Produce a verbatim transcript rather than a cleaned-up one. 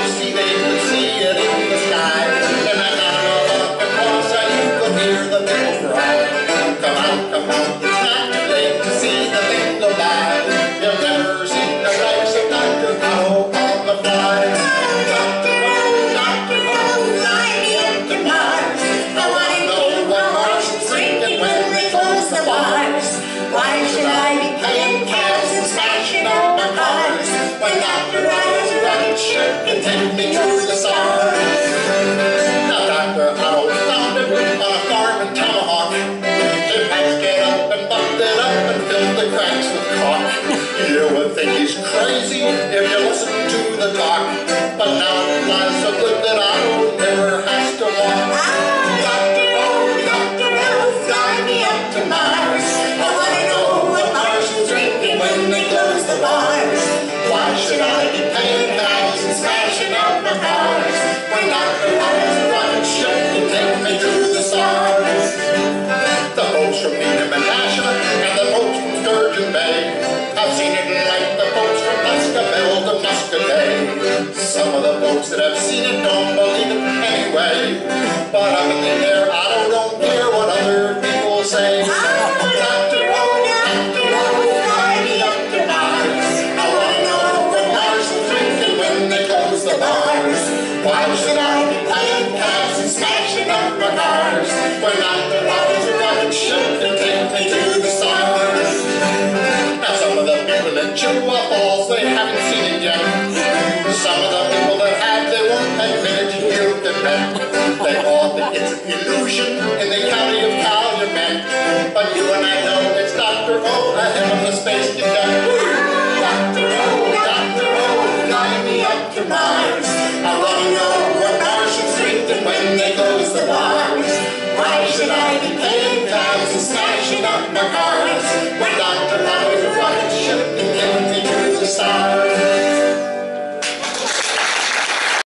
see they could see it in the sky. And I got up across and you could hear the people cry. Come out, come out, it's not too late to see the thing go by. You'll never see the likes of Doctor O on the fly. Doctor O, Doctor O, fly me up to Mars. I want to know what Martians thinking when they close the bars. Why should I be playing cabs and smashing up my cars when Doctor O's rocket ship can take me to the stars? Now Doctor O found a room on a farm in Tomahawk. His hands get up and bumped it up and filled the cracks with caulk. You would think he's crazy if you listen to the talk, but now it flies so good that O never has to walk. Doctor O, Doctor O, fly me up to Mars. I want to know what Martians drinking when they close the bars. Why should I be paying cabs and smashing up my cars when Doctor O's rocket ship can take me to the stars? The folks from Needham and Nasha and the folks from Sturgeon Bay, I've seen it like the folks from Muscoville to Muscadet. Some of the folks that have seen it don't believe it anyway, but up in the air I don't, don't care what other people say. Doctor O, Doctor O, fly me up to Mars. I want to know what Martians drinking when they close the bars. Why should I be playing cabs and smashing up my cars when Doctor O's rocket ship can take me to the stars? Now some of the people in Chippewa Falls, they haven't seen it yet. Some of the people that have, they won't admit it, you can bet. They all think it's an illusion in the county of Calumet, but you and I know it's Doctor O, ahead of the space cadet. Doctor O, Doctor O, fly me up to Mars. I want to know what Martians drinking when they close the bars. Why should I be paying cabs and smashing